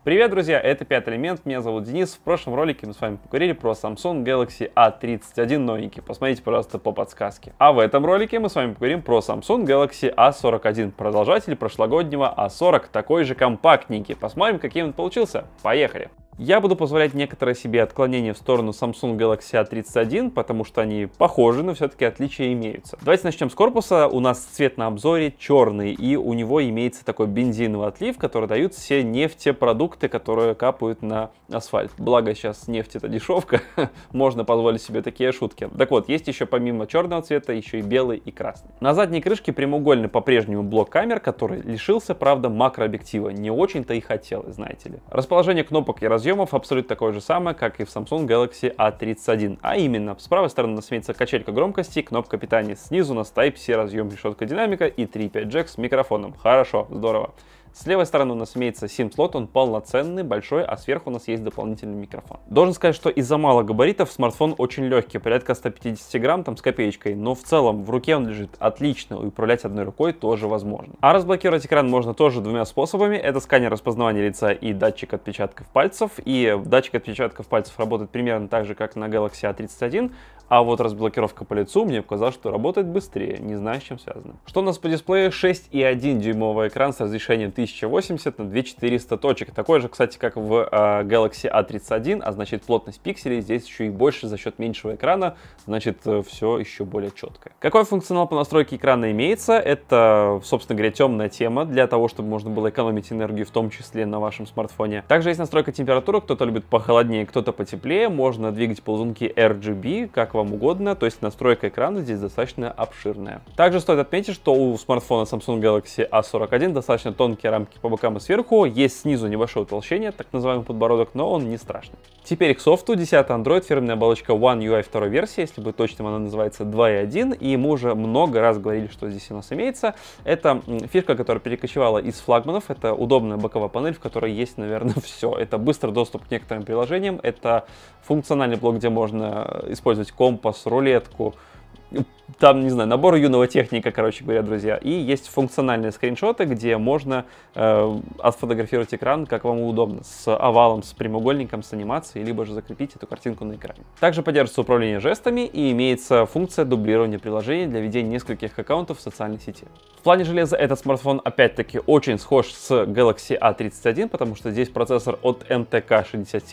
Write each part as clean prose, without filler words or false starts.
Привет, друзья, это Пятый элемент, меня зовут Денис. В прошлом ролике мы с вами поговорили про Samsung Galaxy A31 новенький, посмотрите, пожалуйста, по подсказке. А в этом ролике мы с вами поговорим про Samsung Galaxy A41, продолжатель прошлогоднего A40, такой же компактненький. Посмотрим, каким он получился. Поехали! Я буду позволять некоторые себе отклонения в сторону Samsung Galaxy A31, потому что они похожи, но все-таки отличия имеются. Давайте начнем с корпуса. У нас цвет на обзоре черный, и у него имеется такой бензиновый отлив, который дают все нефтепродукты, которые капают на асфальт. Благо сейчас нефть это дешевка, можно позволить себе такие шутки. Так вот, есть еще помимо черного цвета еще и белый и красный. На задней крышке прямоугольный по-прежнему блок камер, который лишился, правда, макрообъектива. Не очень-то и хотелось, знаете ли. Расположение кнопок и разъемов абсолютно такое же самое, как и в Samsung Galaxy A31. А именно, с правой стороны у нас имеется качелька громкости, кнопка питания. Снизу у нас Type-C разъем, решетка динамика и 3.5 джек с микрофоном. Хорошо, здорово. С левой стороны у нас имеется SIM-слот, он полноценный, большой, а сверху у нас есть дополнительный микрофон. Должен сказать, что из-за малых габаритов смартфон очень легкий, порядка 150 грамм, там с копеечкой, но в целом в руке он лежит отлично, и управлять одной рукой тоже возможно. А разблокировать экран можно тоже двумя способами, это сканер распознавания лица и датчик отпечатков пальцев, и датчик отпечатков пальцев работает примерно так же, как на Galaxy A31, а вот разблокировка по лицу мне показалось, что работает быстрее, не знаю, с чем связано. Что у нас по дисплею? 6,1 дюймовый экран с разрешением 1080 на 2400 точек. Такой же, кстати, как в Galaxy A31, а значит плотность пикселей здесь еще и больше за счет меньшего экрана, значит все еще более четкое. Какой функционал по настройке экрана имеется? Это, собственно говоря, темная тема, для того, чтобы можно было экономить энергию, в том числе на вашем смартфоне. Также есть настройка температуры, кто-то любит похолоднее, кто-то потеплее, можно двигать ползунки RGB, как вам угодно, то есть настройка экрана здесь достаточно обширная. Также стоит отметить, что у смартфона Samsung Galaxy A41 достаточно тонкие рамки по бокам и сверху, есть снизу небольшое утолщение, так называемый подбородок, но он не страшный. Теперь к софту. 10 Android, фирменная оболочка One UI 2 версии, если быть точным, она называется 2.1, и мы уже много раз говорили, что здесь у нас имеется. Это фишка, которая перекочевала из флагманов, это удобная боковая панель, в которой есть, наверное, все. Это быстрый доступ к некоторым приложениям, это функциональный блок, где можно использовать компас, рулетку, там, не знаю, набор юного техника, короче говоря, друзья. И есть функциональные скриншоты, где можно отфотографировать экран, как вам удобно, с овалом, с прямоугольником, с анимацией, либо же закрепить эту картинку на экране. Также поддерживается управление жестами и имеется функция дублирования приложений для ведения нескольких аккаунтов в социальной сети. В плане железа этот смартфон, опять-таки, очень схож с Galaxy A31, потому что здесь процессор от MTK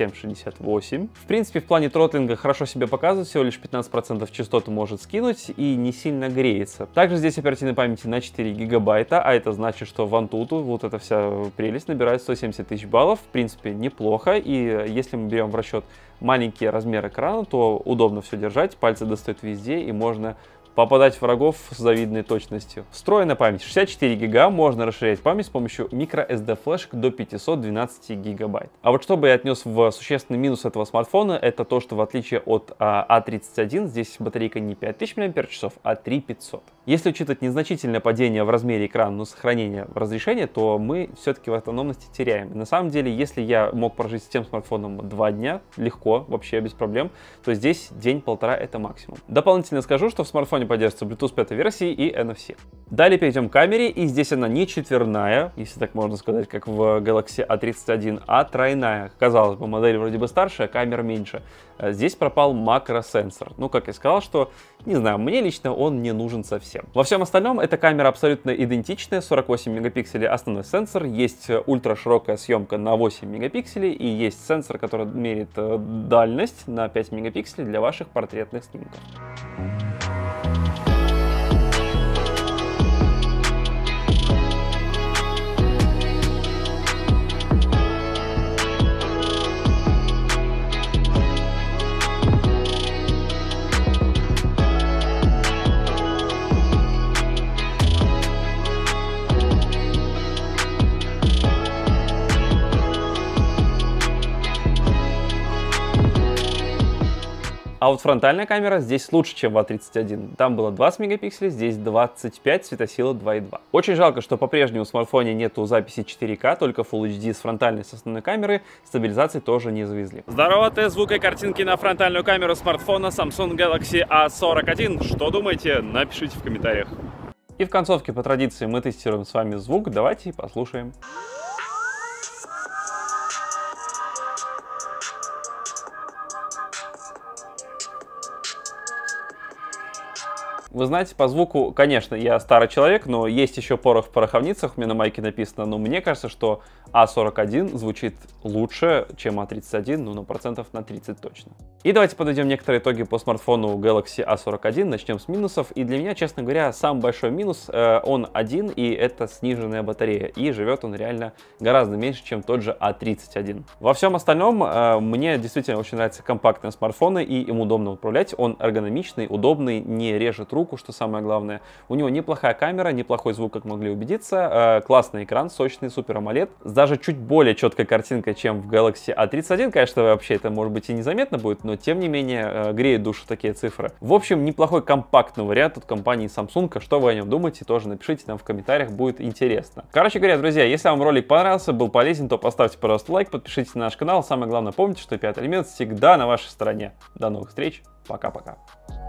6768. В принципе, в плане тротлинга хорошо себя показывает, всего лишь 15% частоты может скинуть и не сильно греется. Также здесь оперативной памяти на 4 гигабайта, а это значит, что в Antutu вот эта вся прелесть набирает 170 тысяч баллов. В принципе, неплохо, и если мы берем в расчет маленький размер экрана, то удобно все держать, пальцы достают везде, и можно попадать в врагов с завидной точностью. Встроенная память 64 гига, можно расширять память с помощью microSD флешек до 512 гигабайт. А вот что бы я отнес в существенный минус этого смартфона, это то, что в отличие от A31, здесь батарейка не 5000 мАч, а 3500. Если учитывать незначительное падение в размере экрана, но сохранение разрешения, то мы все-таки в автономности теряем. И на самом деле, если я мог прожить с тем смартфоном 2 дня, легко, вообще без проблем, то здесь день-полтора это максимум. Дополнительно скажу, что в смартфоне поддерживается Bluetooth 5 версии и NFC. Далее перейдем к камере, и здесь она не четверная, если так можно сказать, как в Galaxy A31, а тройная. Казалось бы, модель вроде бы старше, а камера меньше. Здесь пропал макросенсор. Ну, как я сказал, что, не знаю, мне лично он не нужен совсем. Во всем остальном эта камера абсолютно идентичная, 48 мегапикселей основной сенсор, есть ультраширокая съемка на 8 мегапикселей и есть сенсор, который меряет дальность на 5 мегапикселей для ваших портретных снимков. А вот фронтальная камера здесь лучше, чем в A31. Там было 20 мегапикселей, здесь 25, светосила 2.2. Очень жалко, что по-прежнему в смартфоне нету записи 4К, только Full HD с фронтальной с основной камеры, стабилизации тоже не завезли. Здорово, тест звука и картинки на фронтальную камеру смартфона Samsung Galaxy A41. Что думаете? Напишите в комментариях. И в концовке по традиции мы тестируем с вами звук, давайте послушаем. Вы знаете, по звуку, конечно, я старый человек, но есть еще порох в пороховницах, у меня на майке написано, но мне кажется, что А41 звучит лучше, чем А31, ну, на процентов на 30 точно. И давайте подведем некоторые итоги по смартфону Galaxy A41, начнем с минусов. И для меня, честно говоря, самый большой минус, он один, и это сниженная батарея, и живет он реально гораздо меньше, чем тот же A31. Во всем остальном, мне действительно очень нравятся компактные смартфоны, и им удобно управлять, он эргономичный, удобный, не режет руку, что самое главное. У него неплохая камера, неплохой звук, как могли убедиться, классный экран, сочный, Super AMOLED, с даже чуть более четкой картинкой, чем в Galaxy A31, конечно, вообще это может быть и незаметно будет, но тем не менее греет душу такие цифры. В общем, неплохой компактный вариант от компании Samsung, что вы о нем думаете, тоже напишите нам в комментариях, будет интересно. Короче говоря, друзья, если вам ролик понравился, был полезен, то поставьте, пожалуйста, лайк, подпишитесь на наш канал, самое главное, помните, что Пятый элемент всегда на вашей стороне. До новых встреч, пока-пока.